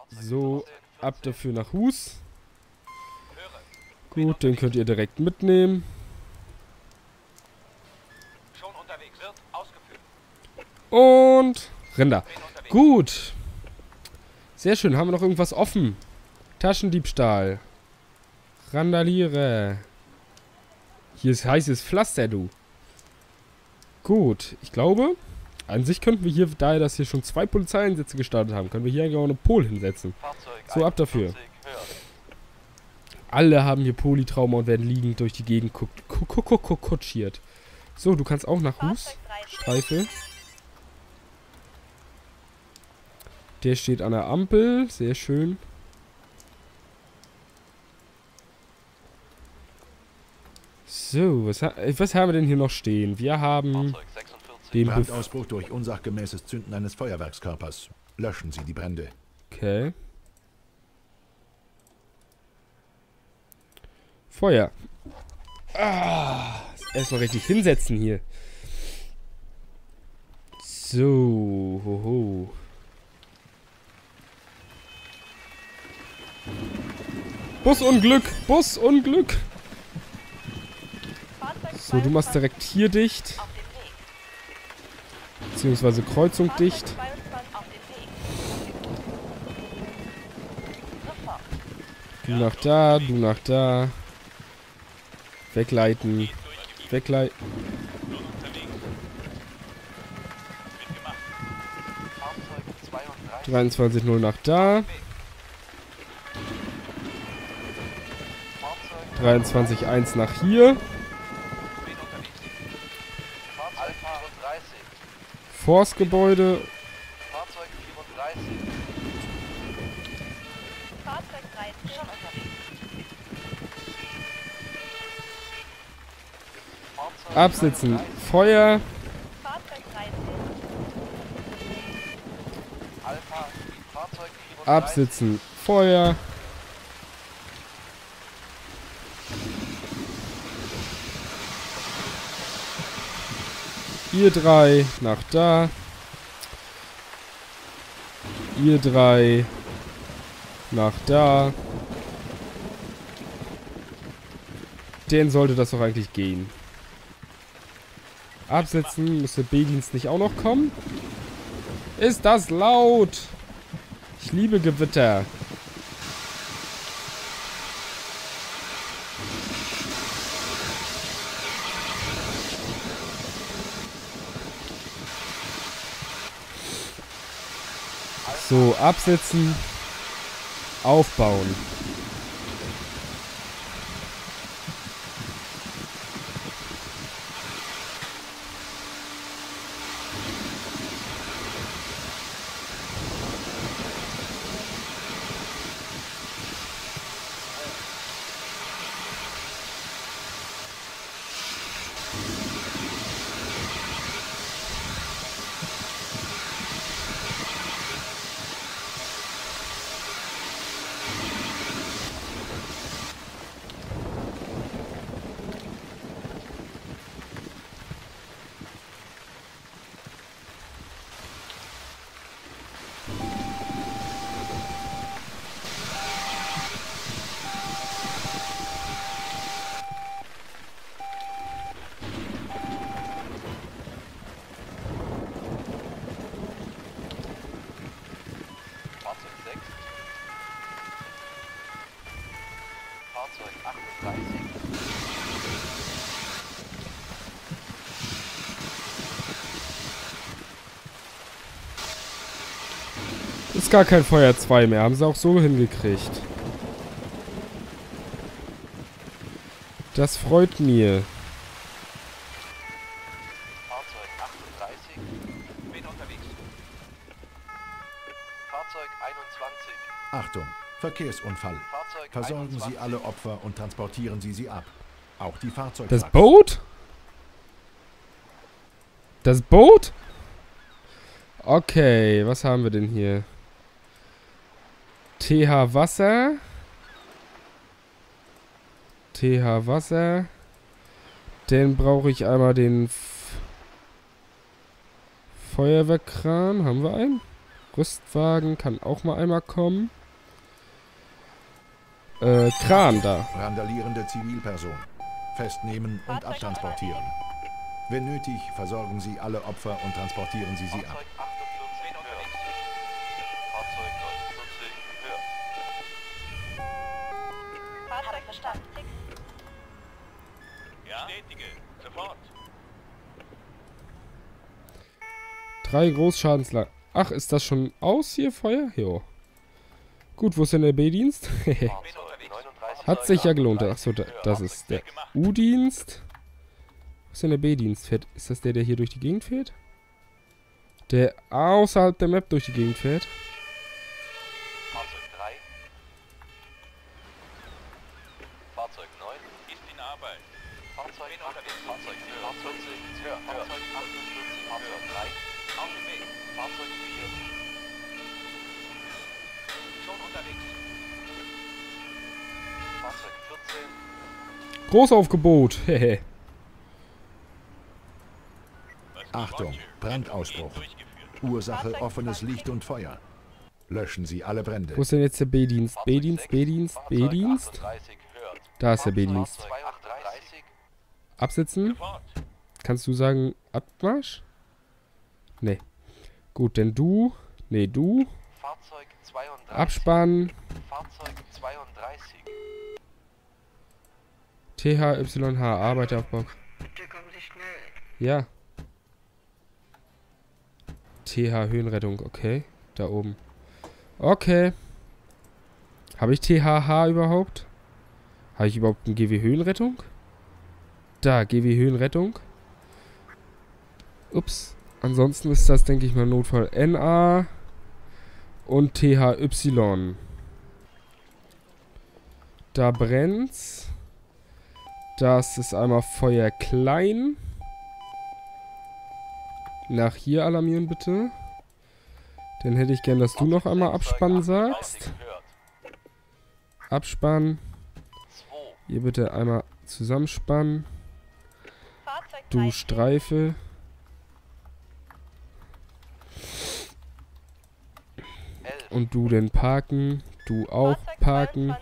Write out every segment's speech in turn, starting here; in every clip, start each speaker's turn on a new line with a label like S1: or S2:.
S1: So, ab dafür nach Hus. Gut, den könnt ihr direkt mitnehmen. Und Rinder. Gut. Sehr schön. Haben wir noch irgendwas offen? Taschendiebstahl. Randaliere. Hier ist heißes Pflaster, du. Gut. Ich glaube, an sich könnten wir hier, da das hier schon 2 Polizeieinsätze gestartet haben, können wir hier eigentlich auch eine Pol hinsetzen. So, ab dafür. Alle haben hier Polytrauma und werden liegend durch die Gegend kutschiert. So, du kannst auch nach Hus. Streife. Der steht an der Ampel. Sehr schön. So, was haben wir denn hier noch stehen? Wir haben den
S2: Brandausbruch durch unsachgemäßes Zünden eines Feuerwerkskörpers. Löschen Sie die Brände.
S1: Okay. Feuer. Ah, erstmal richtig hinsetzen hier. So, hoho. Busunglück! Busunglück! So, du machst direkt hier dicht. Beziehungsweise Kreuzung dicht. Du nach da, du nach da. Wegleiten. Wegleiten. 23.0 nach da. 23.1 nach hier. Forstgebäude. Absitzen. Feuer. Absitzen. Feuer. Ihr 3 nach da. Ihr 3 nach da. Den sollte das doch eigentlich gehen. Absetzen. Müsste B-Dienst nicht auch noch kommen? Ist das laut? Ich liebe Gewitter. So, absetzen. Aufbauen. Ist gar kein Feuer 2 mehr. Haben sie auch so hingekriegt. Das freut mir.
S3: Fahrzeug 38. Wen unterwegs? Fahrzeug 21.
S2: Achtung, Verkehrsunfall.
S3: Fahrzeug
S2: Versorgen
S3: 21.
S2: Sie alle Opfer und transportieren Sie ab. Auch die Fahrzeuge.
S1: Das Boot? Das Boot? Okay, was haben wir denn hier? TH Wasser. TH Wasser. Dann brauche ich einmal den Feuerwehrkran. Haben wir einen? Rüstwagen kann auch mal einmal kommen. Kran da.
S2: Randalierende Zivilperson. Festnehmen und abtransportieren. Wenn nötig, versorgen Sie alle Opfer und transportieren Sie sie ab.
S3: Fahrzeug 48 hört. Fahrzeug 49 hört.
S4: Fahrzeug verstanden.
S3: Ja? Bestätige. Sofort.
S1: 3 Großschadenslagen. Ach, ist das schon aus hier, Feuer? Jo. Gut, wo ist denn der B-Dienst?
S3: Fahrzeug 39
S1: Hat sich ja gelohnt. Achso, das ist der U-Dienst. Was ist denn der B-Dienst? Ist das der, der hier durch die Gegend fährt? Der außerhalb der Map durch die Gegend fährt?
S3: Fahrzeug 3. Fahrzeug 9 ist in Arbeit. Fahrzeug 48, Fahrzeug 47 hört. Fahrzeug 48, Fahrzeug 3. Auf dem Weg. Fahrzeug 4. Schon unterwegs. Fahrzeug 14.
S1: Großaufgebot. Hehe.
S2: Achtung, Brandausbruch. Ursache offenes Licht und Feuer. Löschen Sie alle Brände.
S1: Wo ist denn jetzt der B-Dienst? B-Dienst, B-Dienst, B-Dienst? Da ist der B-Dienst.
S3: 38.
S1: Absitzen? Kannst du sagen Abmarsch? Nee. Gut, denn du. Nee, du.
S3: Fahrzeug 32.
S1: Abspannen.
S3: Fahrzeug 32.
S1: THYH, Arbeiteraufbau. Ja. TH Höhenrettung, okay. Da oben. Okay. Habe ich THH überhaupt? Habe ich überhaupt ein GW Höhenrettung? Da, GW Höhenrettung. Ups. Ansonsten ist das, denke ich mal, Notfall NA und THY. Da brennt's. Das ist einmal Feuer klein. Nach hier alarmieren bitte. Dann hätte ich gern, dass du noch einmal abspannen sagst. Abspannen. Ihr bitte einmal zusammenspannen. Du Streife. Und du denn parken. Du auch parken.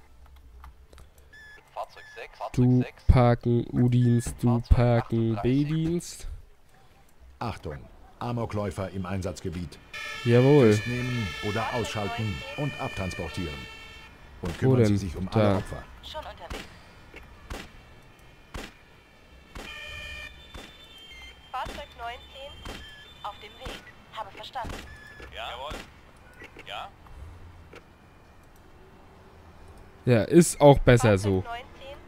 S1: Du parken. U-Dienst. Du parken. B-Dienst.
S2: Achtung, Amokläufer im Einsatzgebiet.
S1: Jawohl.
S2: Nehmen oder ausschalten und abtransportieren. Und
S1: Wo
S2: kümmern Sie
S1: denn?
S2: sich um
S1: Da.
S2: alle Opfer.
S4: Schon unterwegs. Fahrzeug 19 auf dem Weg. Habe verstanden.
S3: Ja. Jawohl. Ja.
S1: Ja, ist auch besser so.
S4: 19.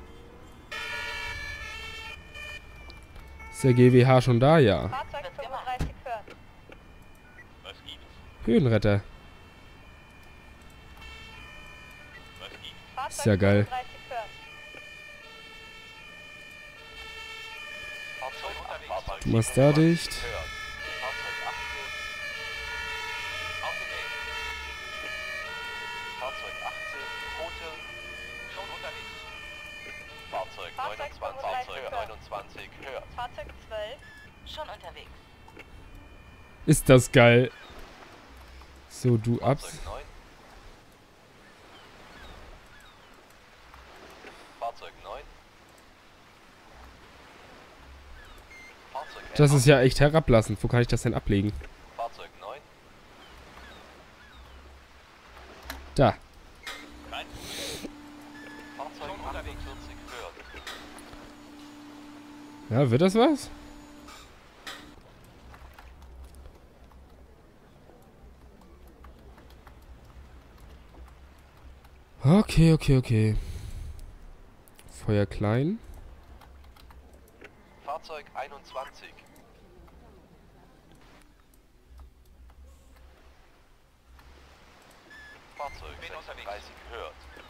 S1: Ist der GWH schon da? Ja.
S4: Fahrzeug 35 hört.
S3: Was gibt's?
S1: Höhenretter.
S3: Was gibt's?
S4: Fahrzeug
S1: Ist ja geil.
S4: 35 hört.
S3: Fahrzeug unterwegs.
S1: Du machst da dicht.
S3: Hört. Fahrzeug 18. Auf dem Weg. Fahrzeug 18. Rote. Schon unterwegs. Fahrzeug
S4: Fahrzeug
S3: 29.
S4: 35
S3: Fahrzeug
S4: hört.
S3: 29. Hört.
S4: Fahrzeug 12 schon unterwegs.
S1: Ist das geil. So, du abs.
S3: Fahrzeug 9. Fahrzeug 9. Fahrzeug 11.
S1: Das ist ja echt herablassend. Wo kann ich das denn ablegen?
S3: Fahrzeug 9.
S1: Da.
S3: Kein Fahrzeug 48. Hört.
S1: Ja, wird das was? Okay, okay, okay. Feuer klein.
S3: Fahrzeug 21. Fahrzeug 36 hört.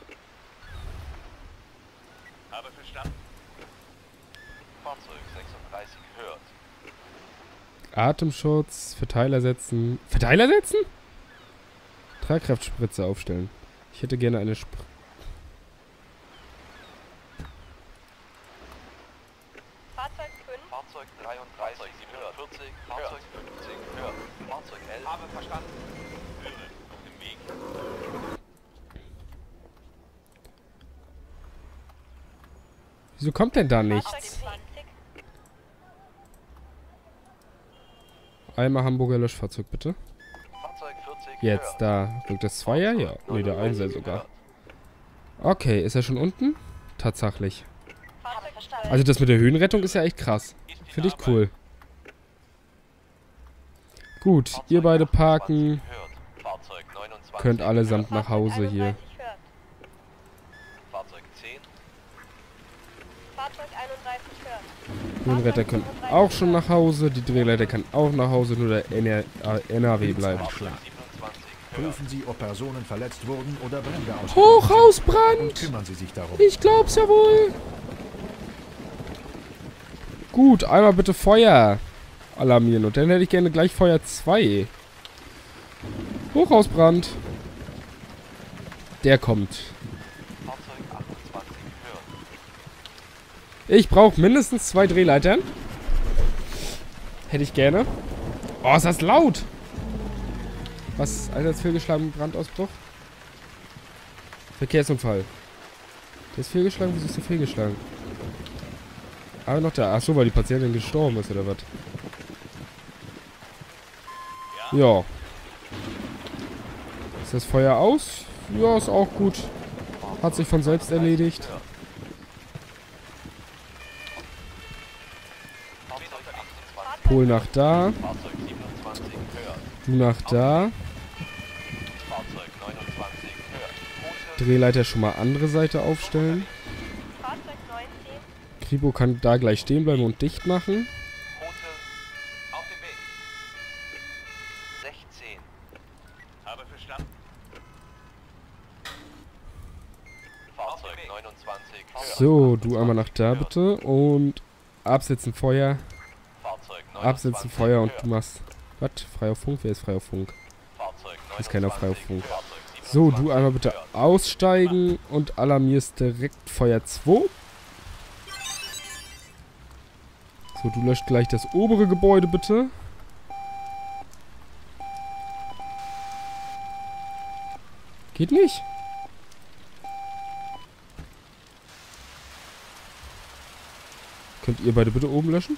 S3: Habe verstanden. Fahrzeug 36 hört.
S1: Atemschutz, Verteiler setzen. Verteiler setzen? Tragkraftspritze aufstellen. Ich hätte gerne eine
S4: Fahrzeug 5.
S3: Fahrzeug 33 47. Fahrzeug 50 hört. Fahrzeug 11. Habe verstanden. Höre. Auf dem Weg.
S1: Wieso kommt denn da
S4: Fahrzeug
S1: nichts?
S4: 20.
S1: Einmal Hamburger Löschfahrzeug, bitte.
S3: Fahrzeug 40
S1: Jetzt, da. Wirkt das Zweier? Ja. Nee, der Einser sogar. Okay, ist er schon unten? Tatsächlich.
S4: Fahrzeug verstanden.
S1: Also das mit der Höhenrettung ist ja echt krass. Finde ich cool. Gut, ihr beide parken.
S3: Fahrzeug 29
S1: Könnt allesamt nach Hause hier.
S4: 31 hört.
S3: Fahrzeug 10.
S4: Fahrzeug 31 hört.
S1: Höhenretter können auch schon nach Hause. Die Drehleiter kann auch nach Hause. Nur der NRW bleibt.
S3: Fahrzeug 27 hört.
S2: Prüfen Sie, ob Personen verletzt wurden oder Brände ausgebrochen sind.
S1: Hochhausbrand!
S2: Und kümmern Sie sich darum.
S1: Ich glaub's ja wohl. Gut, einmal bitte Feuer alarmieren. Und dann hätte ich gerne gleich Feuer 2. Hochhausbrand. Der kommt.
S3: Fahrzeug 28 hört.
S1: Ich brauche mindestens 2 Drehleitern. Hätte ich gerne. Oh, ist das laut. Was? Einsatz fehlgeschlagen, Brandausbruch? Verkehrsunfall. Der ist fehlgeschlagen? Wieso ist der fehlgeschlagen? Aber noch da. Achso, weil die Patientin gestorben ist, oder was? Ja. Ist das Feuer aus? Ja, ist auch gut. Hat sich von selbst erledigt.
S3: Fahrzeug 28
S1: Pol nach da.
S3: Fahrzeug 27 hört.
S1: Du nach da.
S3: Fahrzeug 29 hört.
S1: Drehleiter schon mal andere Seite aufstellen.
S4: Fahrzeug 19.
S1: Kripo kann da gleich stehen bleiben und dicht machen.
S3: Rote auf dem Weg. 16. Habe verstanden. Fahrzeug 29 hört.
S1: So, du einmal nach da bitte. Und absetzen Feuer.
S3: Fahrzeug 29
S1: Absetzen Feuer und
S3: hört.
S1: du machst... Was? Frei auf Funk? Wer ist frei auf Funk?
S3: Fahrzeug
S1: Ist keiner frei auf
S3: 29
S1: Funk.
S3: Fahrzeug
S1: So, du
S3: 27
S1: einmal bitte
S3: hört.
S1: aussteigen und alarmierst direkt Feuer 2. So, du löscht gleich das obere Gebäude bitte. Geht nicht. Könnt ihr beide bitte oben löschen?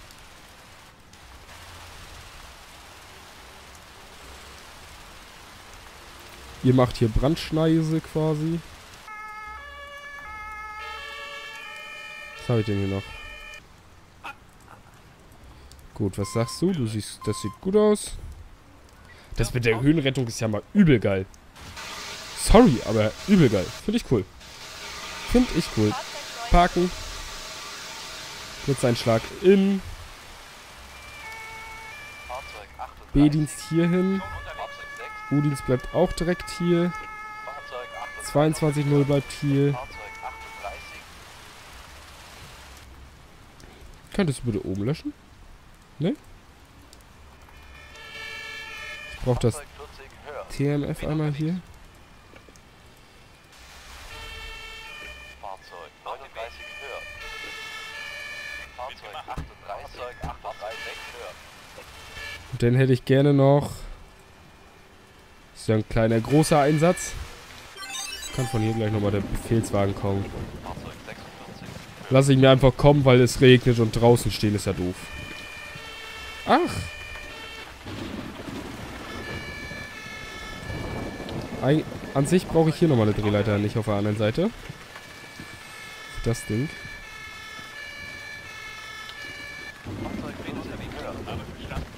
S1: Ihr macht hier Brandschneise quasi. Was habe ich denn hier noch? Gut, was sagst du? Du siehst, das sieht gut aus. Das mit der Höhenrettung ist ja mal übel geil. Sorry, aber übel geil. Finde ich cool. Finde ich cool.
S4: Fahrzeug 19.
S1: Parken. Blitzeinschlag in.
S3: Fahrzeug 38
S1: B-Dienst hierhin.
S3: Fahrzeug 6.
S1: U-Dienst bleibt auch direkt hier.
S3: Fahrzeug
S1: 22.0 bleibt hier.
S3: Fahrzeug 38.
S1: Könntest du bitte oben löschen? Ne? Ich brauche das
S3: Fahrzeug 40 hört.
S1: TMF einmal hier.
S3: Fahrzeug 39 hört. Fahrzeug 38 hört.
S1: Und dann hätte ich gerne noch... So ein kleiner, großer Einsatz. Kann von hier gleich nochmal der Befehlswagen kommen.
S3: Fahrzeug 46 hört.
S1: Lass ich mir einfach kommen, weil es regnet und draußen stehen ist ja doof. Ach. An sich brauche ich hier nochmal eine Drehleiter, nicht auf der anderen Seite. Das Ding.
S3: Fahrzeug 24 hört. Habe verstanden.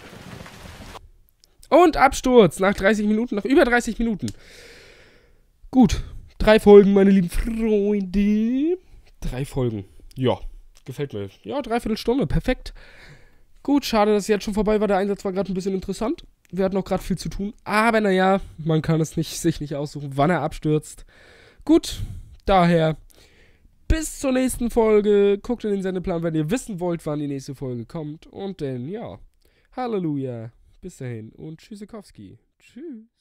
S1: Und Absturz nach 30 Minuten, nach über 30 Minuten. Gut. 3 Folgen, meine lieben Freunde. 3 Folgen. Ja, gefällt mir. Ja, 3/4 Stunde. Perfekt. Gut, schade, dass es jetzt schon vorbei war. Der Einsatz war gerade ein bisschen interessant. Wir hatten auch gerade viel zu tun. Aber naja, man kann es sich nicht aussuchen, wann er abstürzt. Gut, daher bis zur nächsten Folge. Guckt in den Sendeplan, wenn ihr wissen wollt, wann die nächste Folge kommt. Und dann, ja, Halleluja. Bis dahin und Tschüssikowski. Tschüss.